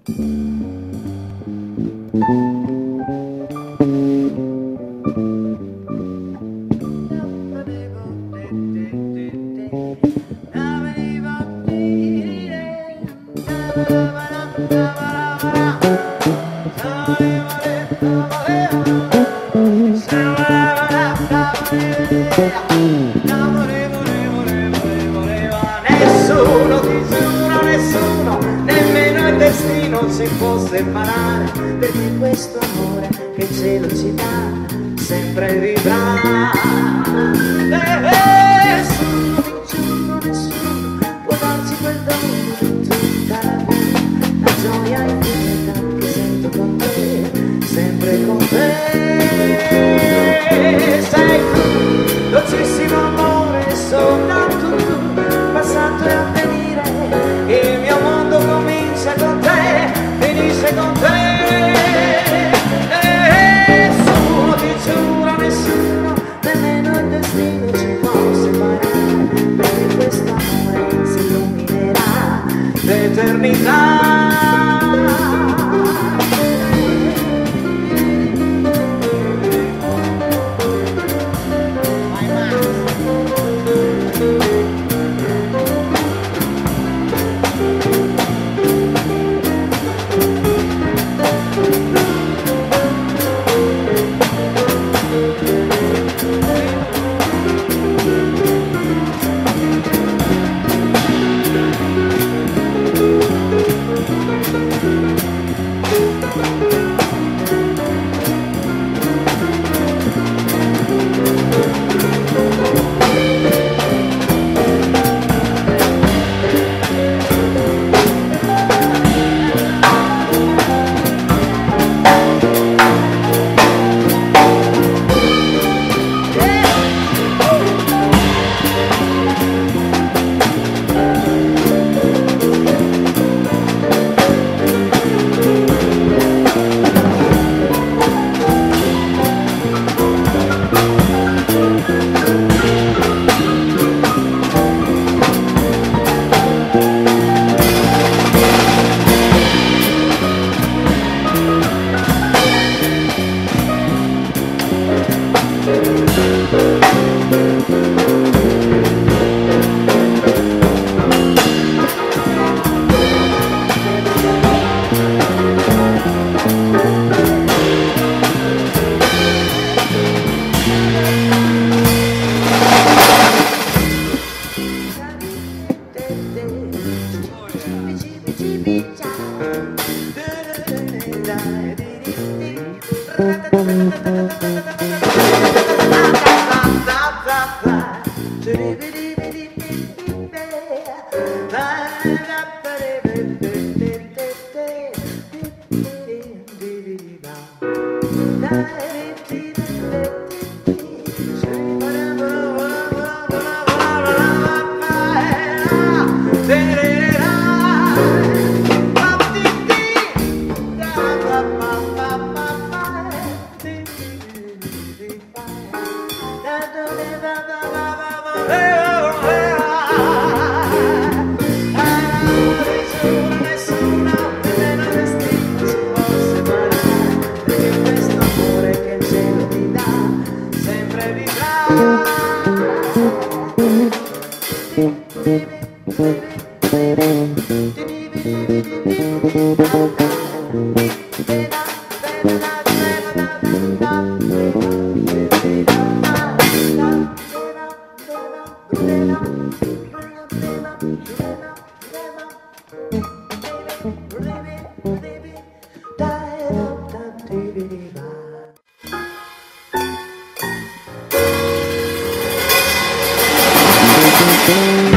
Nessuno, ti giuro, nessuno, nemmeno il destino si può separare, perché questo amore che il cielo ci dà sempre vivrà. Nessuno, ti giuro, nessuno può darci quel dono di tutta la vita, la gioia infinita che sento con te, sempre con te. Sei tu, dolcissimo amore, soltanto tu, passato e avvenire, il mio mondo comincia con te, finisce con te. Nessuno, ti giuro, nessuno, nemmeno il destino ci può separare, perché questo amore si illuminerà l'eternità. Thank you.